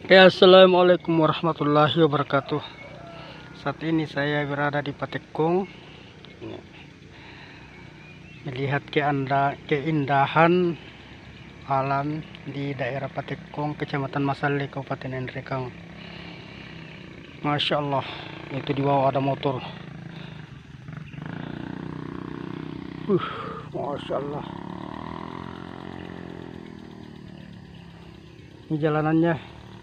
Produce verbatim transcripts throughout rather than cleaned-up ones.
Ya, assalamualaikum warahmatullahi wabarakatuh. Saat ini saya berada di Patekong, melihat keanda, keindahan alam di daerah Patekong, Kecamatan Masale, Kabupaten Nrekang. Masya Allah, itu di bawah ada motor. Uh, Masya Allah. Ini jalanannya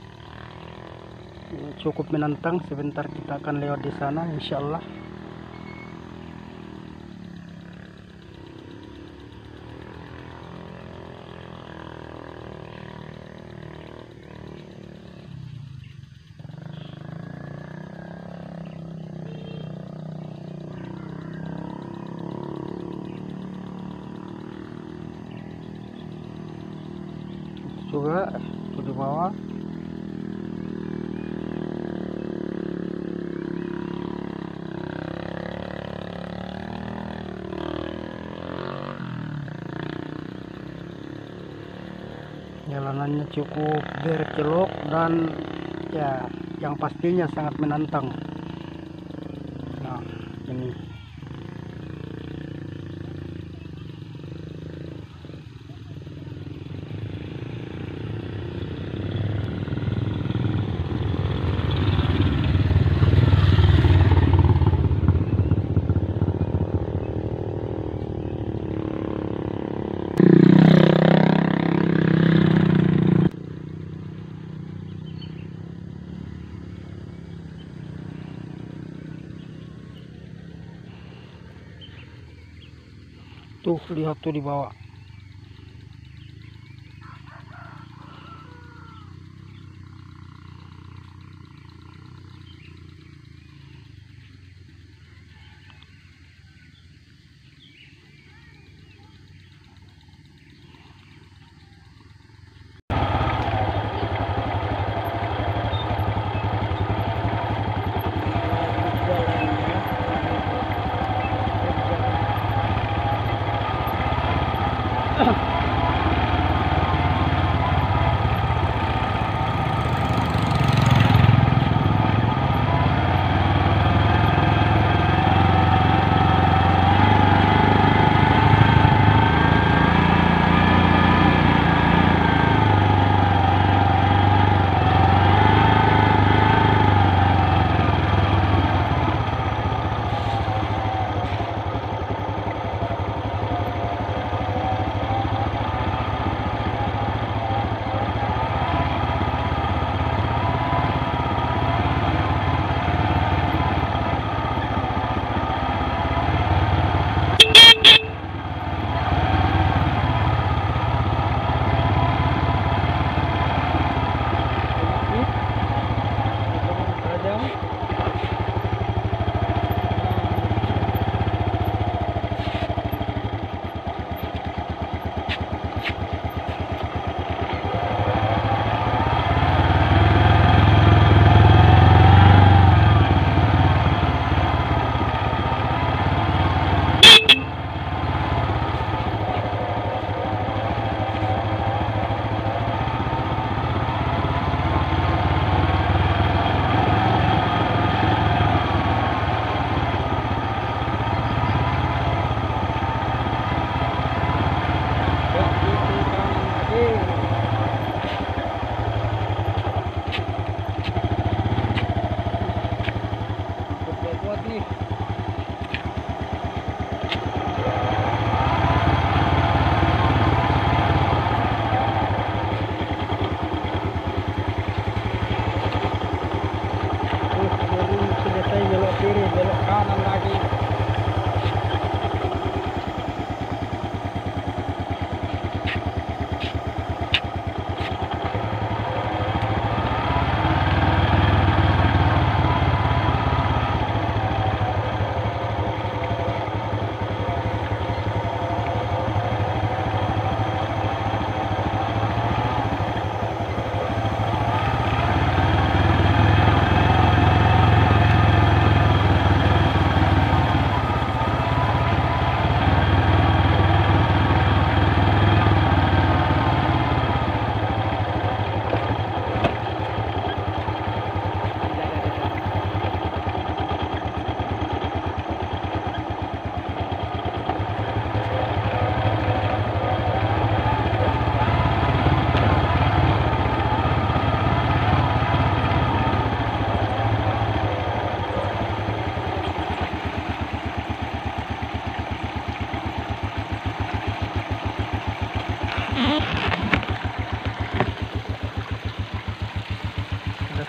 cukup menantang. Sebentar kita akan lewat di sana, insya Allah. Juga itu di bawah. Jalanannya cukup berkelok dan ya yang pastinya sangat menantang. Nah, ini tuh, lihat tuh di bawah.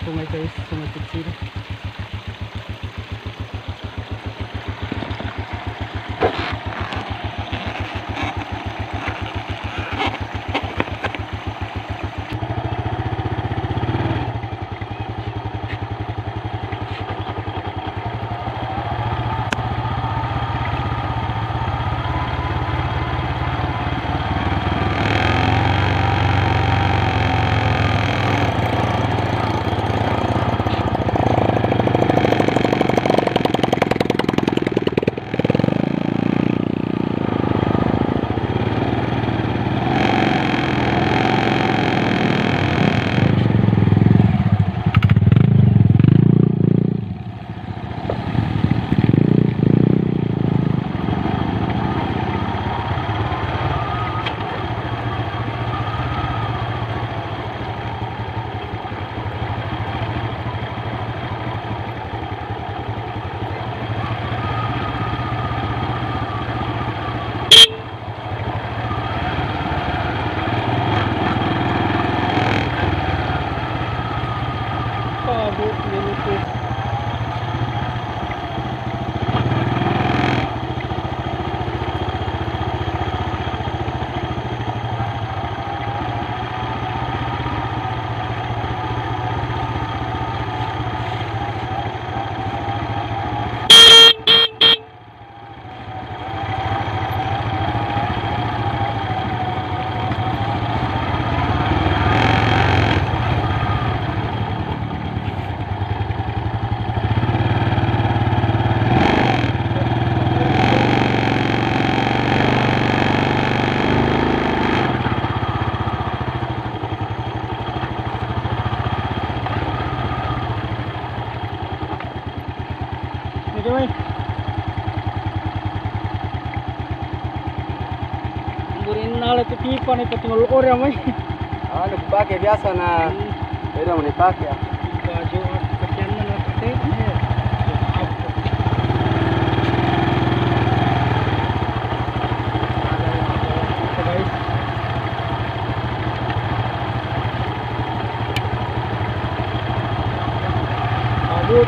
sungai guys, sungai kecil. Nala tu pipa nih ketinggal orang mai. Ah, lu pakai biasa na. Beda mau dipakai ya. Baju kesian mana pakai? Aduh.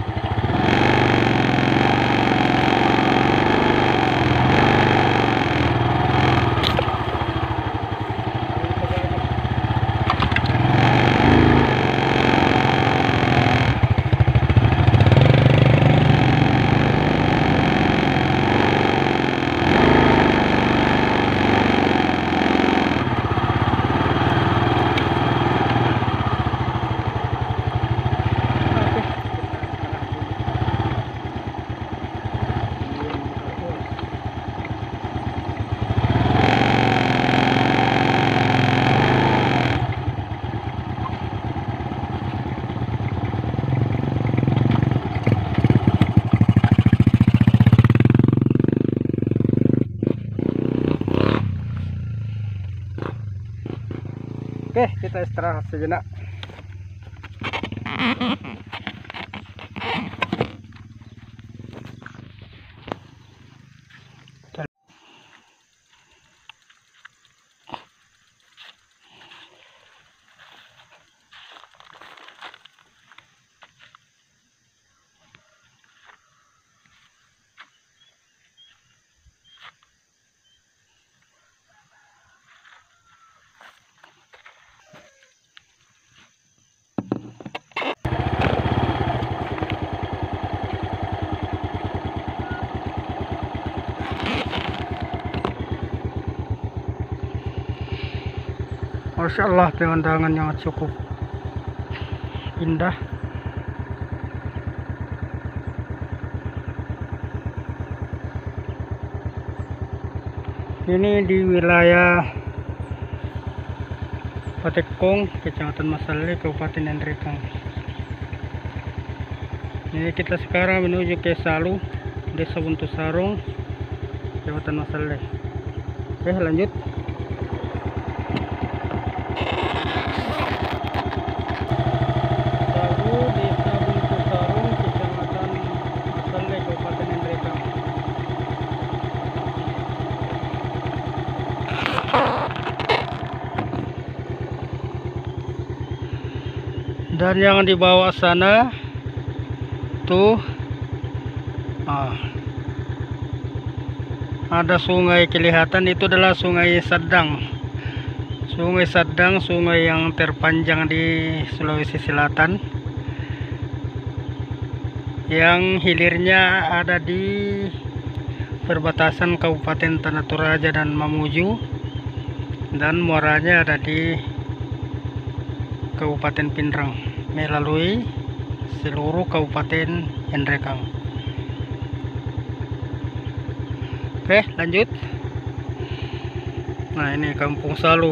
Oke, kita istirahat sejenak. Masya Allah, pemandangan yang cukup indah. Ini di wilayah Patekong, Kecamatan Masale, Kabupaten Nandrekang. Ini kita sekarang menuju ke Salu, Desa Buntusarung, Kecamatan Masale. Oke, lanjut. Dan yang di bawah sana tuh ah, ada sungai kelihatan, itu adalah Sungai Sadang. Sungai Sadang, sungai yang terpanjang di Sulawesi Selatan, yang hilirnya ada di perbatasan Kabupaten Tanah Toraja dan Mamuju, dan muaranya ada di Kabupaten Pindrang melalui seluruh Kabupaten Endrekang. Oke, lanjut. Nah, ini Kampung Salu.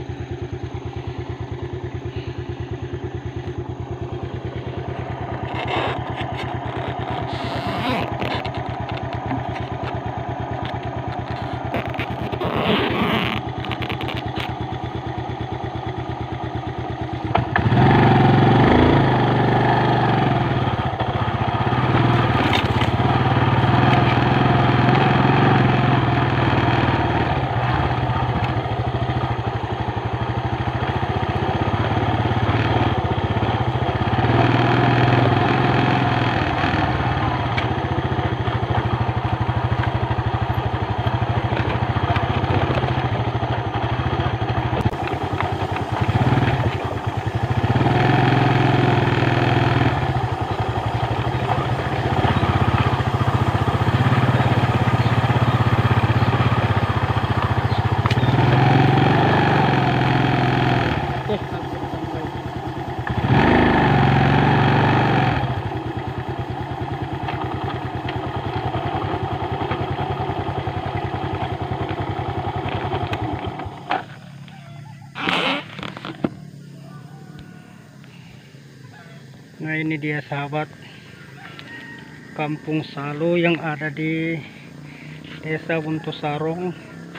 Nah, ini dia sahabat, Kampung Salu yang ada di Desa Buntosarong,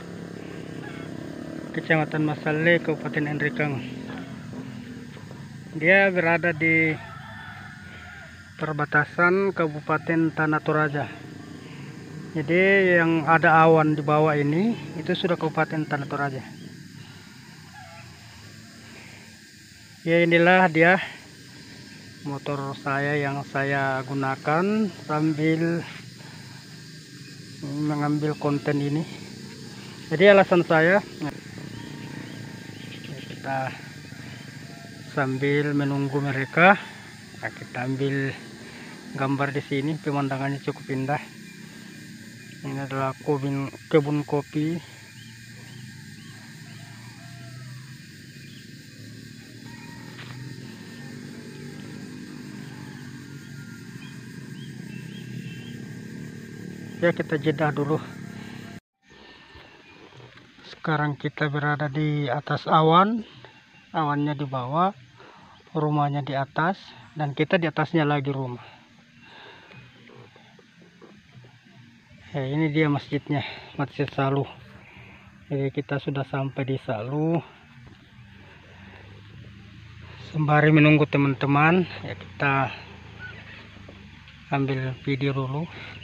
Kecamatan Masale, Kabupaten Endrekang. Dia berada di perbatasan Kabupaten Tanah Toraja. Jadi yang ada awan di bawah ini itu sudah Kabupaten Tanah Toraja. Ya, inilah dia motor saya yang saya gunakan sambil mengambil konten ini. Jadi alasan saya, kita sambil menunggu mereka, nah kita ambil gambar di sini. Pemandangannya cukup indah. Ini adalah kebun kebun kopi. Ya, kita jeda dulu. Sekarang kita berada di atas awan. Awannya di bawah, rumahnya di atas, dan kita di atasnya lagi rumah. Ya, ini dia masjidnya, Masjid Salu. Jadi kita sudah sampai di Salu. Sembari menunggu teman-teman, ya kita ambil video dulu.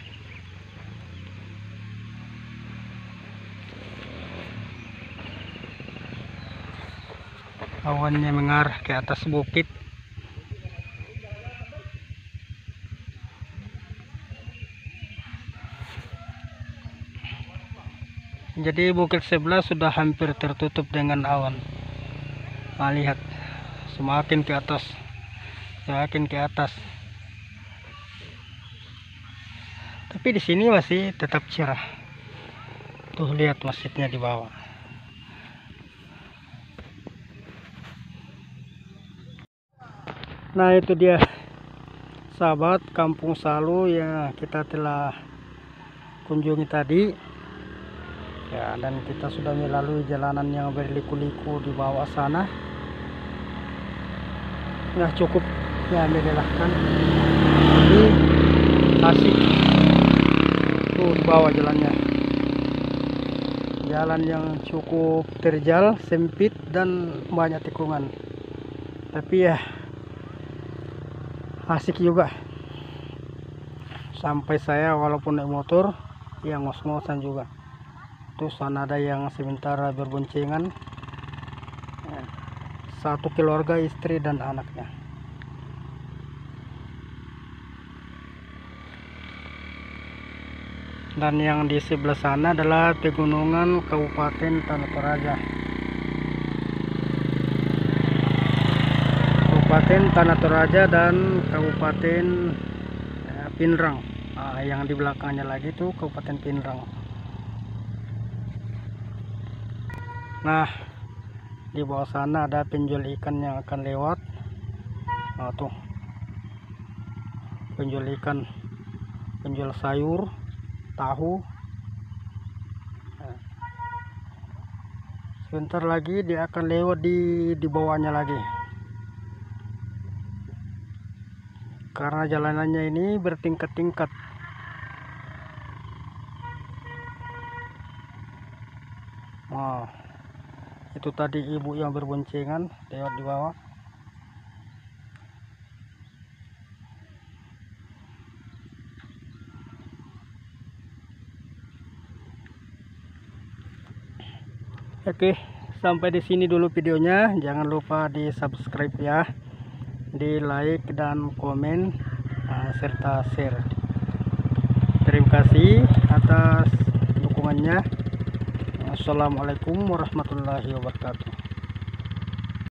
Awannya mengarah ke atas bukit. Jadi bukit sebelah sudah hampir tertutup dengan awan. Nah, lihat, semakin ke atas, semakin ke atas. Tapi di sini masih tetap cerah. Tuh, lihat masjidnya di bawah. Nah, itu dia sahabat, Kampung Salu yang kita telah kunjungi tadi. Ya, dan kita sudah melalui jalanan yang berliku-liku di bawah sana. Nah, cukup ya melelahkan. Jadi asik. Tuh di bawah jalannya. Jalan yang cukup terjal, sempit, dan banyak tikungan. Tapi ya asik juga. Sampai saya walaupun naik motor ya ngos-ngosan juga. Tuh sana ada yang sementara berboncengan, satu keluarga, istri dan anaknya. Dan yang di sebelah sana adalah pegunungan Kabupaten Tanah Toraja. Kabupaten Tanah Toraja dan Kabupaten eh, Pinrang. Nah, yang di belakangnya lagi itu Kabupaten Pinrang. Nah, di bawah sana ada penjual ikan yang akan lewat. Nah, tuh penjual ikan, penjual sayur, tahu. Nah, sebentar lagi dia akan lewat di di bawahnya lagi. Karena jalanannya ini bertingkat-tingkat. Wow, itu tadi ibu yang berboncengan lewat di bawah. Oke, sampai di sini dulu videonya. Jangan lupa di subscribe ya, di like dan komen, uh, serta share. Terima kasih atas dukungannya. Assalamualaikum warahmatullahi wabarakatuh.